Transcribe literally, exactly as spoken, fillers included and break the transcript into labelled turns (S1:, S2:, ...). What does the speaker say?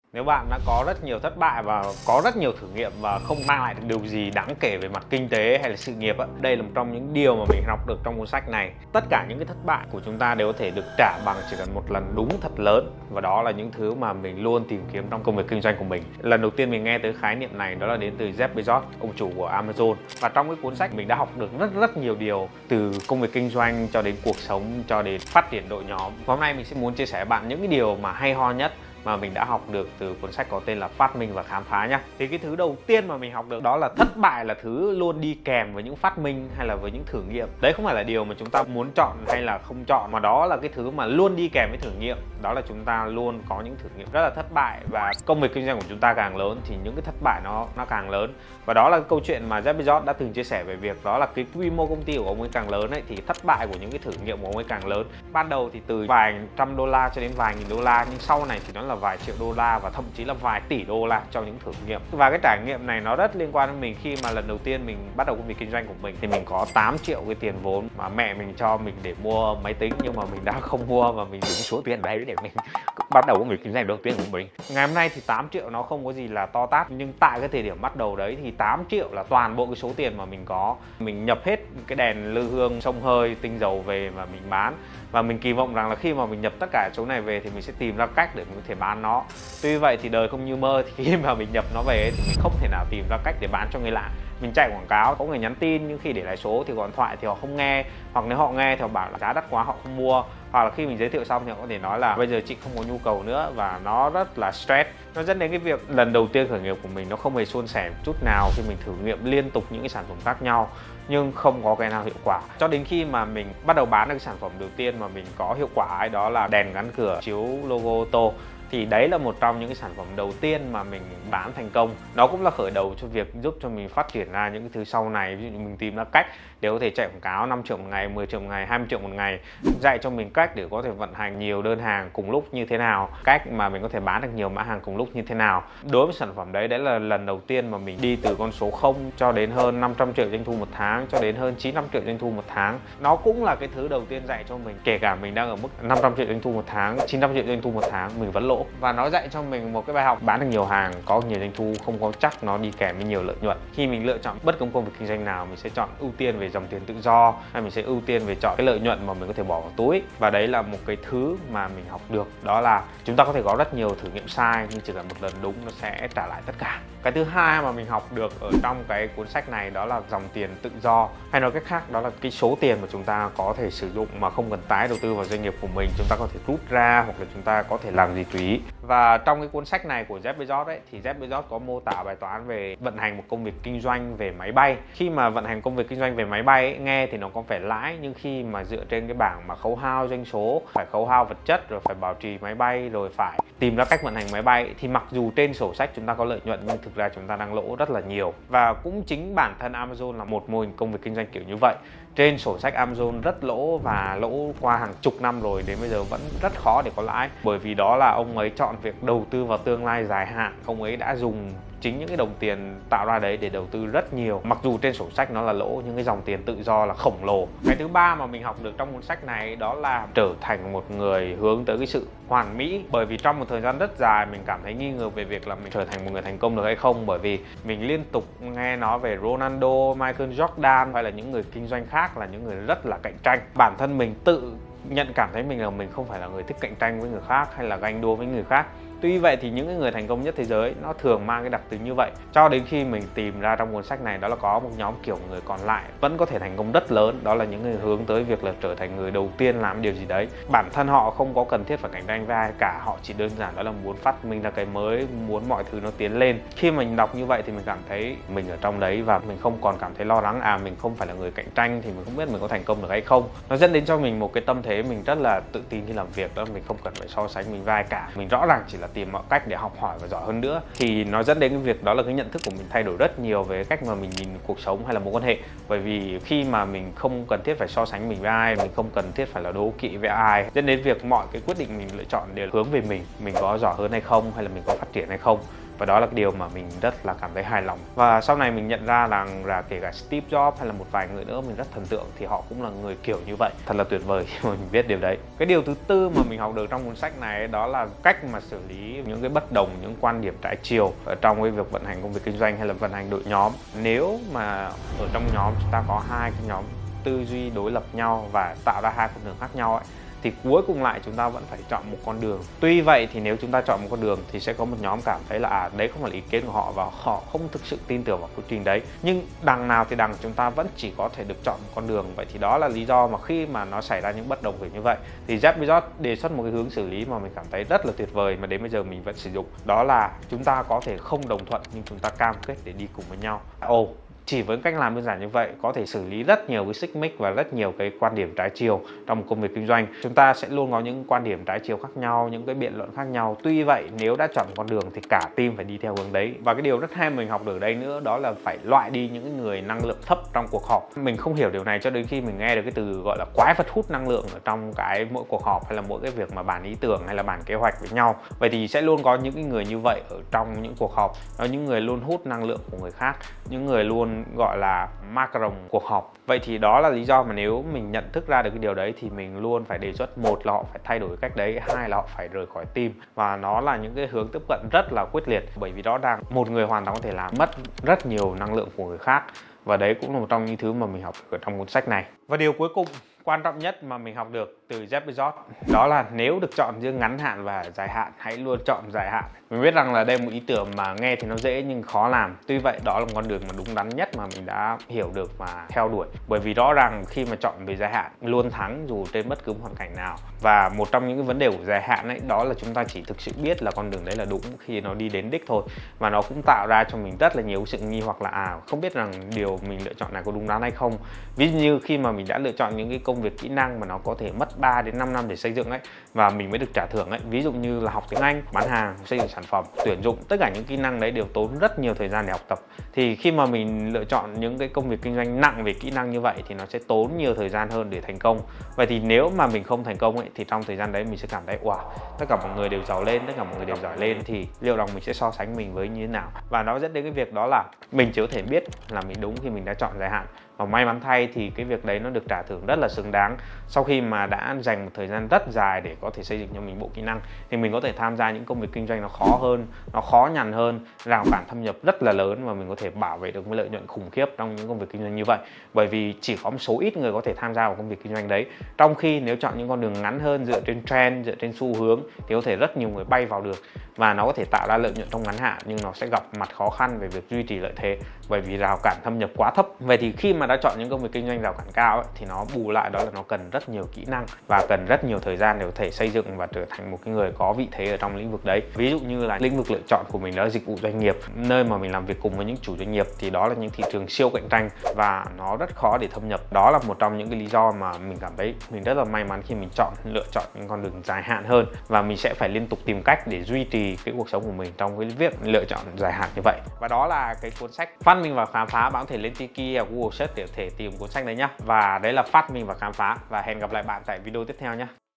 S1: Nếu bạn đã có rất nhiều thất bại và có rất nhiều thử nghiệm và không mang lại được điều gì đáng kể về mặt kinh tế hay là sự nghiệp á, đây là một trong những điều mà mình học được trong cuốn sách này. Tất cả những cái thất bại của chúng ta đều có thể được trả bằng chỉ cần một lần đúng thật lớn, và đó là những thứ mà mình luôn tìm kiếm trong công việc kinh doanh của mình. Lần đầu tiên mình nghe tới khái niệm này đó là đến từ Jeff Bezos, ông chủ của Amazon. Và trong cái cuốn sách mình đã học được rất rất nhiều điều, từ công việc kinh doanh cho đến cuộc sống cho đến phát triển đội nhóm. Và hôm nay mình sẽ muốn chia sẻ với bạn những cái điều mà hay ho nhất mà mình đã học được từ cuốn sách có tên là Phát minh và khám phá nhá. Thì cái thứ đầu tiên mà mình học được đó là thất bại là thứ luôn đi kèm với những phát minh hay là với những thử nghiệm. Đấy không phải là điều mà chúng ta muốn chọn hay là không chọn, mà đó là cái thứ mà luôn đi kèm với thử nghiệm. Đó là chúng ta luôn có những thử nghiệm rất là thất bại, và công việc kinh doanh của chúng ta càng lớn thì những cái thất bại nó nó càng lớn. Và đó là cái câu chuyện mà Jeff Bezos đã từng chia sẻ về việc đó là cái quy mô công ty của ông ấy càng lớn ấy, thì thất bại của những cái thử nghiệm của ông ấy càng lớn. Ban đầu thì từ vài trăm đô la cho đến vài nghìn đô la, nhưng sau này thì nó là vài triệu đô la và thậm chí là vài tỷ đô la cho những thử nghiệm. Và cái trải nghiệm này nó rất liên quan đến mình khi mà lần đầu tiên mình bắt đầu công việc kinh doanh của mình thì mình có tám triệu cái tiền vốn mà mẹ mình cho mình để mua máy tính, nhưng mà mình đã không mua và mình dùng số tiền đấy để mình bắt đầu công việc kinh doanh đầu tiên của mình. Ngày hôm nay thì tám triệu nó không có gì là to tát, nhưng tại cái thời điểm bắt đầu đấy thì tám triệu là toàn bộ cái số tiền mà mình có. Mình nhập hết cái đèn lư hương, xông hơi, tinh dầu về và mình bán. Và mình kỳ vọng rằng là khi mà mình nhập tất cả số này về thì mình sẽ tìm ra cách để mình có thể bán nó. Tuy vậy thì đời không như mơ, thì khi mà mình nhập nó về thì mình không thể nào tìm ra cách để bán cho người lạ. Mình chạy quảng cáo, có người nhắn tin nhưng khi để lại số thì gọi điện thoại thì họ không nghe, hoặc nếu họ nghe thì họ bảo là giá đắt quá họ không mua, hoặc là khi mình giới thiệu xong thì họ có thể nói là bây giờ chị không có nhu cầu nữa, và nó rất là stress. Nó dẫn đến cái việc lần đầu tiên khởi nghiệp của mình nó không hề suôn sẻ chút nào khi mình thử nghiệm liên tục những cái sản phẩm khác nhau nhưng không có cái nào hiệu quả, cho đến khi mà mình bắt đầu bán được cái sản phẩm đầu tiên mà mình có hiệu quả ấy, đó là đèn gắn cửa chiếu logo ô tô. Thì đấy là một trong những cái sản phẩm đầu tiên mà mình bán thành công. Nó cũng là khởi đầu cho việc giúp cho mình phát triển ra những cái thứ sau này. Ví dụ như mình tìm ra cách để có thể chạy quảng cáo năm triệu một ngày, mười triệu một ngày, hai mươi triệu một ngày, dạy cho mình cách để có thể vận hành nhiều đơn hàng cùng lúc như thế nào, cách mà mình có thể bán được nhiều mã hàng cùng lúc như thế nào. Đối với sản phẩm đấy, đấy là lần đầu tiên mà mình đi từ con số không cho đến hơn năm trăm triệu doanh thu một tháng, cho đến hơn chín trăm triệu doanh thu một tháng. Nó cũng là cái thứ đầu tiên dạy cho mình, kể cả mình đang ở mức năm trăm triệu doanh thu một tháng, chín trăm triệu doanh thu một tháng, mình vẫn lỗ. Và nó dạy cho mình một cái bài học bán được nhiều hàng, có nhiều doanh thu không có chắc nó đi kèm với nhiều lợi nhuận. Khi mình lựa chọn bất cứ công việc kinh doanh nào, mình sẽ chọn ưu tiên về dòng tiền tự do, hay mình sẽ ưu tiên về chọn cái lợi nhuận mà mình có thể bỏ vào túi. Và đấy là một cái thứ mà mình học được, đó là chúng ta có thể có rất nhiều thử nghiệm sai, nhưng chỉ cần một lần đúng nó sẽ trả lại tất cả. Cái thứ hai mà mình học được ở trong cái cuốn sách này đó là dòng tiền tự do, hay nói cách khác đó là cái số tiền mà chúng ta có thể sử dụng mà không cần tái đầu tư vào doanh nghiệp của mình. Chúng ta có thể rút ra hoặc là chúng ta có thể làm gì tùy ý. Và trong cái cuốn sách này của Jeff Bezos ấy, thì Jeff Bezos có mô tả bài toán về vận hành một công việc kinh doanh về máy bay. Khi mà vận hành công việc kinh doanh về máy bay ấy, nghe thì nó có vẻ lãi, nhưng khi mà dựa trên cái bảng mà khấu hao doanh số, phải khấu hao vật chất, rồi phải bảo trì máy bay, rồi phải tìm ra cách vận hành máy bay, thì mặc dù trên sổ sách chúng ta có lợi nhuận nhưng thực ra chúng ta đang lỗ rất là nhiều. Và cũng chính bản thân Amazon là một mô hình công việc kinh doanh kiểu như vậy. Trên sổ sách Amazon rất lỗ, và lỗ qua hàng chục năm rồi, đến bây giờ vẫn rất khó để có lãi. Bởi vì đó là ông ấy chọn việc đầu tư vào tương lai dài hạn. Ông ấy đã dùng chính những cái đồng tiền tạo ra đấy để đầu tư rất nhiều. Mặc dù trên sổ sách nó là lỗ, nhưng cái dòng tiền tự do là khổng lồ. Cái thứ ba mà mình học được trong cuốn sách này đó là trở thành một người hướng tới cái sự hoàn mỹ. Bởi vì trong một thời gian rất dài mình cảm thấy nghi ngờ về việc là mình trở thành một người thành công được hay không, bởi vì mình liên tục nghe nói về Ronaldo, Michael Jordan hay là những người kinh doanh khác là những người rất là cạnh tranh. Bản thân mình tự nhận cảm thấy mình là mình không phải là người thích cạnh tranh với người khác hay là ganh đua với người khác. Tuy vậy thì những người thành công nhất thế giới nó thường mang cái đặc tính như vậy, cho đến khi mình tìm ra trong cuốn sách này đó là có một nhóm kiểu người còn lại vẫn có thể thành công rất lớn. Đó là những người hướng tới việc là trở thành người đầu tiên làm điều gì đấy. Bản thân họ không có cần thiết phải cạnh tranh với ai cả, họ chỉ đơn giản đó là muốn phát minh ra cái mới, muốn mọi thứ nó tiến lên. Khi mình đọc như vậy thì mình cảm thấy mình ở trong đấy, và mình không còn cảm thấy lo lắng à mình không phải là người cạnh tranh thì mình không biết mình có thành công được hay không. Nó dẫn đến cho mình một cái tâm thế mình rất là tự tin khi làm việc, đó mình không cần phải so sánh mình với ai cả. Mình rõ ràng chỉ là tìm mọi cách để học hỏi và giỏi hơn nữa. Thì nó dẫn đến cái việc đó là cái nhận thức của mình thay đổi rất nhiều về cách mà mình nhìn cuộc sống hay là mối quan hệ. Bởi vì khi mà mình không cần thiết phải so sánh mình với ai, mình không cần thiết phải là đố kỵ với ai, dẫn đến việc mọi cái quyết định mình lựa chọn đều hướng về mình, mình có giỏi hơn hay không, hay là mình có phát triển hay không. và đó là cái điều mà mình rất là cảm thấy hài lòng. Và sau này mình nhận ra rằng là kể cả Steve Jobs hay là một vài người nữa mình rất thần tượng thì họ cũng là người kiểu như vậy. Thật là tuyệt vời khi mà mình biết điều đấy. Cái điều thứ tư mà mình học được trong cuốn sách này đó là cách mà xử lý những cái bất đồng, những quan điểm trái chiều ở trong cái việc vận hành công việc kinh doanh hay là vận hành đội nhóm. Nếu mà ở trong nhóm chúng ta có hai cái nhóm tư duy đối lập nhau và tạo ra hai con đường khác nhau ấy, thì cuối cùng lại chúng ta vẫn phải chọn một con đường. Tuy vậy thì nếu chúng ta chọn một con đường thì sẽ có một nhóm cảm thấy là à, đấy không phải là ý kiến của họ và họ không thực sự tin tưởng vào quy trình đấy. Nhưng đằng nào thì đằng chúng ta vẫn chỉ có thể được chọn một con đường. Vậy thì đó là lý do mà khi mà nó xảy ra những bất đồng kiểu như vậy thì Jeff Bezos đề xuất một cái hướng xử lý mà mình cảm thấy rất là tuyệt vời mà đến bây giờ mình vẫn sử dụng. Đó là chúng ta có thể không đồng thuận nhưng chúng ta cam kết để đi cùng với nhau. Ồ, oh, chỉ với cách làm đơn giản như vậy có thể xử lý rất nhiều cái xích mích và rất nhiều cái quan điểm trái chiều trong một công việc kinh doanh. Chúng ta sẽ luôn có những quan điểm trái chiều khác nhau, những cái biện luận khác nhau. Tuy vậy nếu đã chọn con đường thì cả team phải đi theo hướng đấy. Và cái điều rất hay mình học được ở đây nữa đó là phải loại đi những người năng lượng thấp trong cuộc họp. Mình không hiểu điều này cho đến khi mình nghe được cái từ gọi là quái vật hút năng lượng ở trong cái mỗi cuộc họp hay là mỗi cái việc mà bàn ý tưởng hay là bàn kế hoạch với nhau. Vậy thì sẽ luôn có những cái người như vậy ở trong những cuộc họp. Đó, những người luôn hút năng lượng của người khác, những người luôn gọi là macaron cuộc họp. Vậy thì đó là lý do mà nếu mình nhận thức ra được cái điều đấy thì mình luôn phải đề xuất, một là họ phải thay đổi cách đấy, hai là họ phải rời khỏi team. Và nó là những cái hướng tiếp cận rất là quyết liệt, bởi vì đó đang một người hoàn toàn có thể làm mất rất nhiều năng lượng của người khác. Và đấy cũng là một trong những thứ mà mình học được ở trong cuốn sách này. Và điều cuối cùng quan trọng nhất mà mình học được từ Jeff Bezos đó là nếu được chọn giữa ngắn hạn và dài hạn, hãy luôn chọn dài hạn. Mình biết rằng là đây là một ý tưởng mà nghe thì nó dễ nhưng khó làm. Tuy vậy đó là một con đường mà đúng đắn nhất mà mình đã hiểu được và theo đuổi. Bởi vì rõ ràng khi mà chọn về dài hạn luôn thắng dù trên bất cứ hoàn cảnh nào. Và một trong những cái vấn đề của dài hạn ấy đó là chúng ta chỉ thực sự biết là con đường đấy là đúng khi nó đi đến đích thôi. Và nó cũng tạo ra cho mình rất là nhiều sự nghi hoặc là à không biết rằng điều mình lựa chọn này có đúng đắn hay không. Ví dụ như khi mà mình đã lựa chọn những cái công việc kỹ năng mà nó có thể mất ba đến năm năm để xây dựng ấy và mình mới được trả thưởng ấy, ví dụ như là học tiếng Anh, bán hàng, xây dựng sản phẩm, tuyển dụng, tất cả những kỹ năng đấy đều tốn rất nhiều thời gian để học tập. Thì khi mà mình lựa chọn những cái công việc kinh doanh nặng về kỹ năng như vậy thì nó sẽ tốn nhiều thời gian hơn để thành công. Vậy thì nếu mà mình không thành công ấy thì trong thời gian đấy mình sẽ cảm thấy wow, tất cả mọi người đều giàu lên, tất cả mọi người đều giỏi lên thì liệu rằng mình sẽ so sánh mình với như thế nào. Và nó dẫn đến cái việc đó là mình chỉ có thể biết là mình đúng khi mình đã chọn dài hạn. Và may mắn thay thì cái việc đấy nó được trả thưởng rất là xứng đáng. Sau khi mà đã dành một thời gian rất dài để có thể xây dựng cho mình bộ kỹ năng thì mình có thể tham gia những công việc kinh doanh nó khó hơn, nó khó nhằn hơn, rào cản thâm nhập rất là lớn và mình có thể bảo vệ được một lợi nhuận khủng khiếp trong những công việc kinh doanh như vậy. Bởi vì chỉ có một số ít người có thể tham gia vào công việc kinh doanh đấy. Trong khi nếu chọn những con đường ngắn hơn dựa trên trend, dựa trên xu hướng thì có thể rất nhiều người bay vào được và nó có thể tạo ra lợi nhuận trong ngắn hạn nhưng nó sẽ gặp mặt khó khăn về việc duy trì lợi thế bởi vì rào cản thâm nhập quá thấp. Vậy thì khi mà đã chọn những công việc kinh doanh rào cản cao ấy, thì nó bù lại đó là nó cần rất nhiều kỹ năng và cần rất nhiều thời gian để có thể xây dựng và trở thành một cái người có vị thế ở trong lĩnh vực đấy. Ví dụ như là lĩnh vực lựa chọn của mình đó là dịch vụ doanh nghiệp, nơi mà mình làm việc cùng với những chủ doanh nghiệp thì đó là những thị trường siêu cạnh tranh và nó rất khó để thâm nhập. Đó là một trong những cái lý do mà mình cảm thấy mình rất là may mắn khi mình chọn lựa chọn những con đường dài hạn hơn và mình sẽ phải liên tục tìm cách để duy trì cái cuộc sống của mình trong cái việc lựa chọn dài hạn như vậy. Và đó là cái cuốn sách Phát minh và khám phá. Bạn có thể lên Tiki hoặc Google Search để có thể tìm cuốn sách đấy nhá. Và đấy là Phát minh và khám phá và hẹn gặp lại bạn tại video tiếp theo nhé.